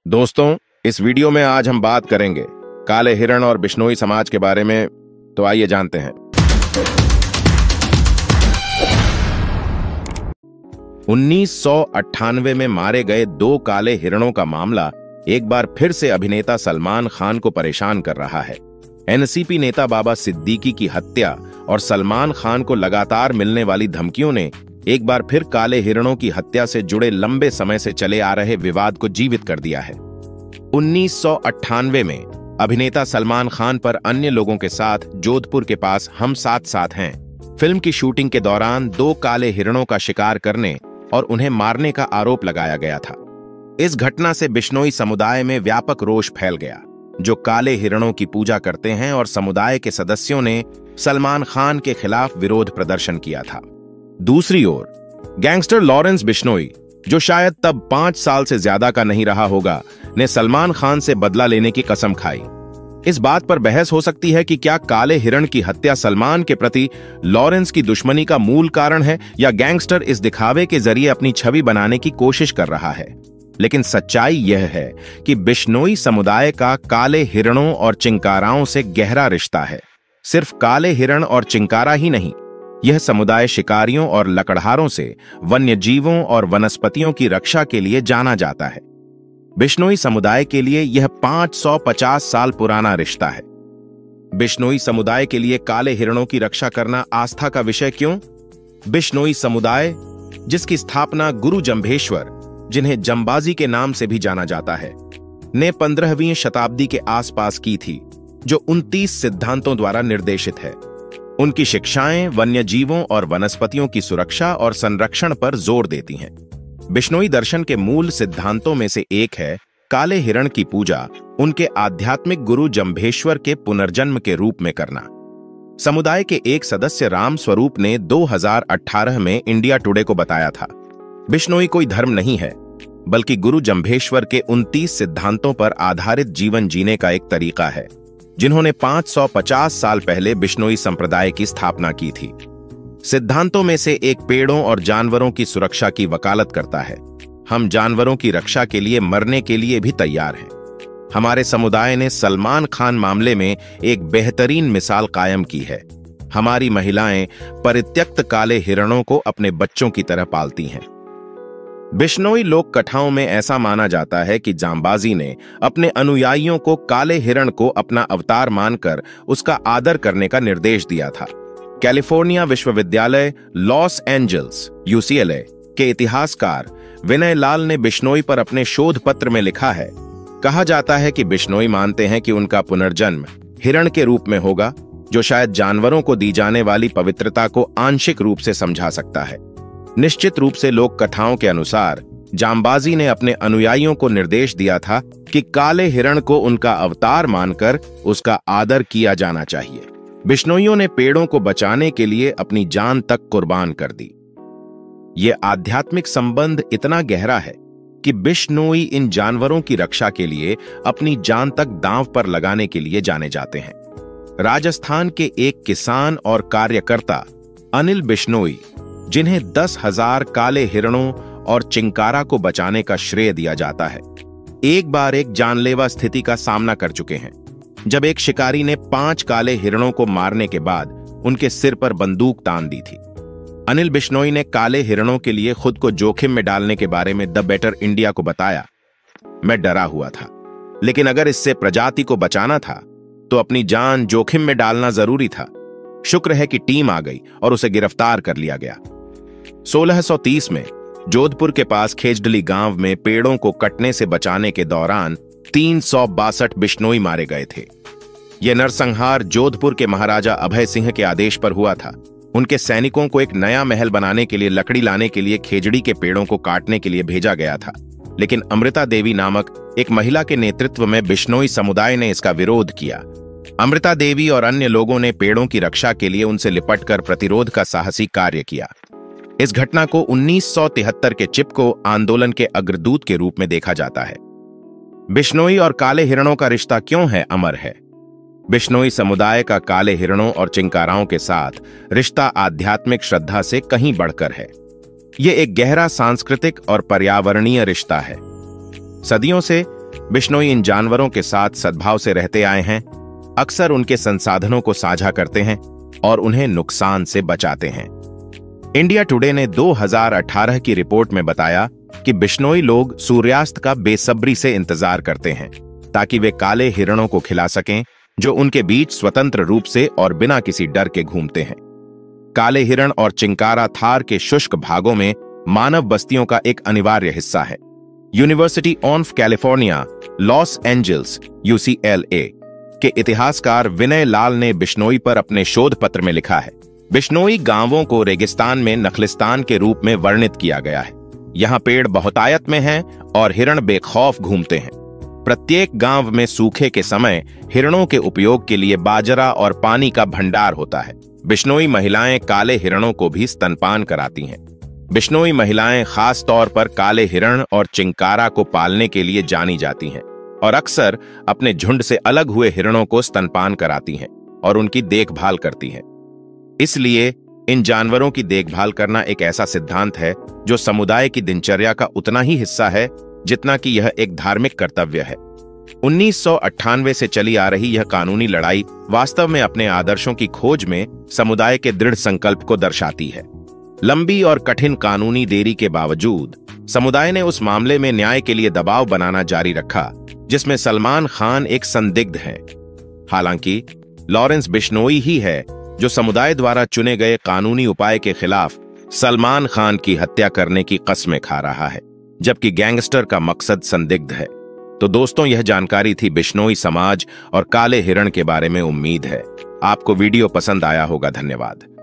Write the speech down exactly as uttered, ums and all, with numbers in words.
दोस्तों, इस वीडियो में आज हम बात करेंगे काले हिरण और बिश्नोई समाज के बारे में। तो आइए जानते हैं। उन्नीस सौ अट्ठानवे में मारे गए दो काले हिरणों का मामला एक बार फिर से अभिनेता सलमान खान को परेशान कर रहा है। एनसीपी नेता बाबा सिद्दीकी की हत्या और सलमान खान को लगातार मिलने वाली धमकियों ने एक बार फिर काले हिरणों की हत्या से जुड़े लंबे समय से चले आ रहे विवाद को जीवित कर दिया है। उन्नीस सौ अट्ठानवे में अभिनेता सलमान खान पर अन्य लोगों के साथ जोधपुर के पास हम साथ साथ हैं फिल्म की शूटिंग के दौरान दो काले हिरणों का शिकार करने और उन्हें मारने का आरोप लगाया गया था। इस घटना से बिश्नोई समुदाय में व्यापक रोष फैल गया, जो काले हिरणों की पूजा करते हैं, और समुदाय के सदस्यों ने सलमान खान के खिलाफ विरोध प्रदर्शन किया था। दूसरी ओर गैंगस्टर लॉरेंस बिश्नोई, जो शायद तब पांच साल से ज्यादा का नहीं रहा होगा, ने सलमान खान से बदला लेने की कसम खाई। इस बात पर बहस हो सकती है कि क्या काले हिरण की हत्या सलमान के प्रति लॉरेंस की दुश्मनी का मूल कारण है, या गैंगस्टर इस दिखावे के जरिए अपनी छवि बनाने की कोशिश कर रहा है। लेकिन सच्चाई यह है कि बिश्नोई समुदाय का काले हिरणों और चिंकाराओं से गहरा रिश्ता है। सिर्फ काले हिरण और चिंकारा ही नहीं, यह समुदाय शिकारियों और लकड़हारों से वन्य जीवों और वनस्पतियों की रक्षा के लिए जाना जाता है। बिश्नोई समुदाय के लिए यह पांच सौ पचास साल पुराना रिश्ता है। बिश्नोई समुदाय के लिए काले हिरणों की रक्षा करना आस्था का विषय क्यों? बिश्नोई समुदाय, जिसकी स्थापना गुरु जंभेश्वर, जिन्हें जंबाजी के नाम से भी जाना जाता है, ने पंद्रहवीं शताब्दी के आसपास की थी, जो उनतीस सिद्धांतों द्वारा निर्देशित है। उनकी शिक्षाएं वन्य जीवों और वनस्पतियों की सुरक्षा और संरक्षण पर जोर देती हैं। बिश्नोई दर्शन के मूल सिद्धांतों में से एक है काले हिरण की पूजा उनके आध्यात्मिक गुरु जंभेश्वर के पुनर्जन्म के रूप में करना। समुदाय के एक सदस्य राम स्वरूप ने दो हज़ार अठारह में इंडिया टुडे को बताया था, बिश्नोई कोई धर्म नहीं है, बल्कि गुरु जंभेश्वर के उनतीस सिद्धांतों पर आधारित जीवन जीने का एक तरीका है, जिन्होंने पांच सौ पचास साल पहले बिश्नोई संप्रदाय की स्थापना की थी। सिद्धांतों में से एक पेड़ों और जानवरों की सुरक्षा की वकालत करता है। हम जानवरों की रक्षा के लिए मरने के लिए भी तैयार हैं। हमारे समुदाय ने सलमान खान मामले में एक बेहतरीन मिसाल कायम की है। हमारी महिलाएं परित्यक्त काले हिरणों को अपने बच्चों की तरह पालती हैं। बिश्नोई लोक कथाओं में ऐसा माना जाता है कि जांबाजी ने अपने अनुयायियों को काले हिरण को अपना अवतार मानकर उसका आदर करने का निर्देश दिया था। कैलिफोर्निया विश्वविद्यालय Los Angeles U C L A के इतिहासकार विनय लाल ने बिश्नोई पर अपने शोध पत्र में लिखा है, कहा जाता है कि बिश्नोई मानते हैं कि उनका पुनर्जन्म हिरण के रूप में होगा, जो शायद जानवरों को दी जाने वाली पवित्रता को आंशिक रूप से समझा सकता है। निश्चित रूप से लोक कथाओं के अनुसार जांबाजी ने अपने अनुयायियों को निर्देश दिया था कि काले हिरण को उनका अवतार मानकर उसका आदर किया जाना चाहिए। बिश्नोइयों ने पेड़ों को बचाने के लिए अपनी जान तक कुर्बान कर दी। यह आध्यात्मिक संबंध इतना गहरा है कि बिश्नोई इन जानवरों की रक्षा के लिए अपनी जान तक दांव पर लगाने के लिए जाने जाते हैं। राजस्थान के एक किसान और कार्यकर्ता अनिल बिश्नोई, जिन्हें दस हजार काले हिरणों और चिंकारा को बचाने का श्रेय दिया जाता है, एक बार एक जानलेवा स्थिति का सामना कर चुके हैं, जब एक शिकारी ने पांच काले हिरणों को मारने के बाद उनके सिर पर बंदूक तान दी थी। अनिल बिश्नोई ने काले हिरणों के लिए खुद को जोखिम में डालने के बारे में द बेटर इंडिया को बताया, मैं डरा हुआ था, लेकिन अगर इससे प्रजाति को बचाना था तो अपनी जान जोखिम में डालना जरूरी था। शुक्र है कि टीम आ गई और उसे गिरफ्तार कर लिया गया। सोलह सौ तीस में जोधपुर के पास खेजडली गांव में पेड़ों को कटने से बचाने के दौरान तीन सौ बासठ बिश्नोई मारे गए थे। यह नरसंहार जोधपुर के महाराजा अभय सिंह के आदेश पर हुआ था। उनके सैनिकों को एक नया महल बनाने के लिए लकड़ी लाने के लिए खेजड़ी के पेड़ों को काटने के लिए भेजा गया था, लेकिन अमृता देवी नामक एक महिला के नेतृत्व में बिश्नोई समुदाय ने इसका विरोध किया। अमृता देवी और अन्य लोगों ने पेड़ों की रक्षा के लिए उनसे लिपटकर प्रतिरोध का साहसी कार्य किया। इस घटना को उन्नीस सौ तिहत्तर के चिपको आंदोलन के अग्रदूत के रूप में देखा जाता है। बिश्नोई और काले हिरणों का रिश्ता क्यों है अमर है? बिश्नोई समुदाय का काले हिरणों और चिंकाराओं के साथ रिश्ता आध्यात्मिक श्रद्धा से कहीं बढ़कर है। यह एक गहरा सांस्कृतिक और पर्यावरणीय रिश्ता है। सदियों से बिश्नोई इन जानवरों के साथ सद्भाव से रहते आए हैं, अक्सर उनके संसाधनों को साझा करते हैं और उन्हें नुकसान से बचाते हैं। इंडिया टुडे ने दो हज़ार अठारह की रिपोर्ट में बताया कि बिश्नोई लोग सूर्यास्त का बेसब्री से इंतजार करते हैं ताकि वे काले हिरणों को खिला सकें जो उनके बीच स्वतंत्र रूप से और बिना किसी डर के घूमते हैं। काले हिरण और चिंकारा थार के शुष्क भागों में मानव बस्तियों का एक अनिवार्य हिस्सा है। University of California Los Angeles U C L A के इतिहासकार विनय लाल ने बिश्नोई पर अपने शोध पत्र में लिखा है, बिश्नोई गांवों को रेगिस्तान में नखलिस्तान के रूप में वर्णित किया गया है। यहाँ पेड़ बहुतायत में हैं और हिरण बेखौफ घूमते हैं। प्रत्येक गांव में सूखे के समय हिरणों के उपयोग के लिए बाजरा और पानी का भंडार होता है। बिश्नोई महिलाएं काले हिरणों को भी स्तनपान कराती हैं। बिश्नोई महिलाएं खास तौर पर काले हिरण और चिंकारा को पालने के लिए जानी जाती हैं और अक्सर अपने झुंड से अलग हुए हिरणों को स्तनपान कराती हैं और उनकी देखभाल करती हैं। इसलिए इन जानवरों की देखभाल करना एक ऐसा सिद्धांत है जो समुदाय की दिनचर्या का उतना ही हिस्सा है जितना कि यह एक धार्मिक कर्तव्य है। उन्नीस सौ अट्ठानवे से चली आ रही यह कानूनी लड़ाई वास्तव में अपने आदर्शों की खोज में समुदाय के दृढ़ संकल्प को दर्शाती है। लंबी और कठिन कानूनी देरी के बावजूद समुदाय ने उस मामले में न्याय के लिए दबाव बनाना जारी रखा जिसमें सलमान खान एक संदिग्ध हैं। हालांकि लॉरेंस बिश्नोई ही है जो समुदाय द्वारा चुने गए कानूनी उपाय के खिलाफ सलमान खान की हत्या करने की कस्में खा रहा है, जबकि गैंगस्टर का मकसद संदिग्ध है। तो दोस्तों, यह जानकारी थी बिश्नोई समाज और काले हिरण के बारे में। उम्मीद है आपको वीडियो पसंद आया होगा। धन्यवाद।